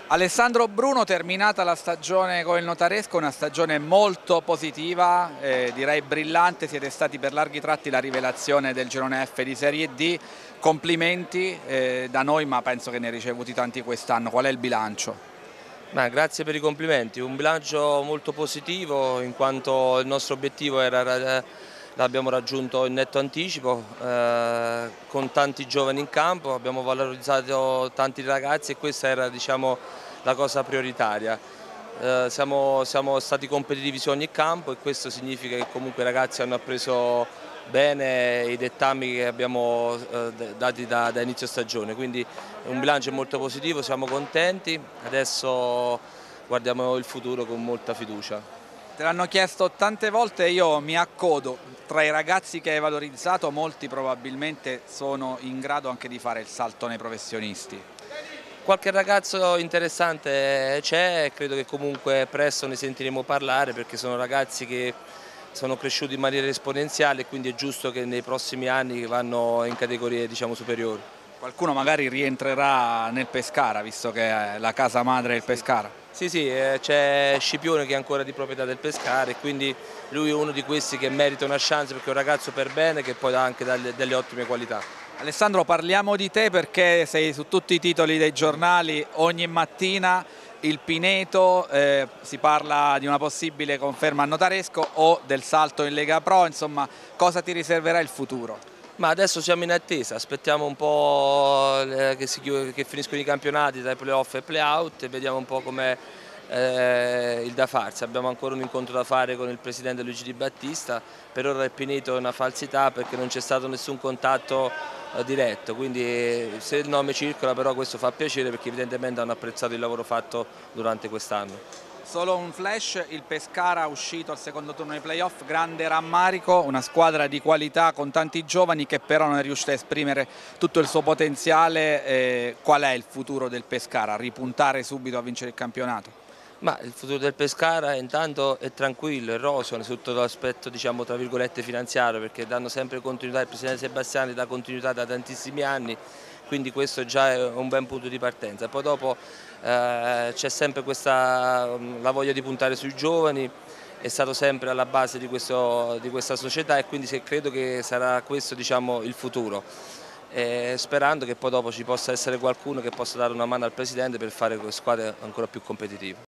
Alessandro Bruno, terminata la stagione con il Notaresco, una stagione molto positiva, direi brillante, siete stati per larghi tratti la rivelazione del girone F di Serie D, complimenti da noi, ma penso che ne hai ricevuti tanti quest'anno. Qual è il bilancio? Grazie per i complimenti, un bilancio molto positivo in quanto il nostro obiettivo l'abbiamo raggiunto in netto anticipo, con tanti giovani in campo, abbiamo valorizzato tanti ragazzi e questa era, diciamo, la cosa prioritaria. Siamo stati competitivi su ogni campo e questo significa che comunque i ragazzi hanno appreso bene i dettami che abbiamo dati da inizio stagione, quindi un bilancio molto positivo, siamo contenti, adesso guardiamo il futuro con molta fiducia. Te l'hanno chiesto tante volte, io mi accodo, tra i ragazzi che hai valorizzato molti probabilmente sono in grado anche di fare il salto nei professionisti. Qualche ragazzo interessante c'è e credo che comunque presto ne sentiremo parlare perché sono ragazzi che sono cresciuti in maniera esponenziale e quindi è giusto che nei prossimi anni vanno in categorie, diciamo, superiori. Qualcuno magari rientrerà nel Pescara, visto che è la casa madre del Pescara. Sì, c'è Scipione che è ancora di proprietà del Pescara e quindi lui è uno di questi che merita una chance perché è un ragazzo per bene che poi dà anche delle ottime qualità. Alessandro, parliamo di te perché sei su tutti i titoli dei giornali ogni mattina. Il Pineto, si parla di una possibile conferma a Notaresco o del salto in Lega Pro, insomma cosa ti riserverà il futuro? Ma adesso siamo in attesa, aspettiamo un po' che finiscono i campionati tra i playoff e playout e vediamo un po' com'è il da farsi. Abbiamo ancora un incontro da fare con il presidente Luigi Di Battista, per ora il Pineto è una falsità perché non c'è stato nessun contatto diretto, quindi se il nome circola però questo fa piacere perché evidentemente hanno apprezzato il lavoro fatto durante quest'anno. Solo un flash, il Pescara uscito al secondo turno dei playoff, grande rammarico, una squadra di qualità con tanti giovani che però non è riuscita a esprimere tutto il suo potenziale. Qual è il futuro del Pescara? Ripuntare subito a vincere il campionato? Ma il futuro del Pescara intanto è tranquillo, è roseo sotto l'aspetto, diciamo, tra virgolette finanziario, perché danno sempre continuità, il presidente Sebastiani dà continuità da tantissimi anni, quindi questo già è un buon punto di partenza. Poi dopo c'è sempre la voglia di puntare sui giovani, è stato sempre alla base di questa società e quindi credo che sarà questo, diciamo, il futuro. Sperando che poi dopo ci possa essere qualcuno che possa dare una mano al presidente per fare squadre ancora più competitive.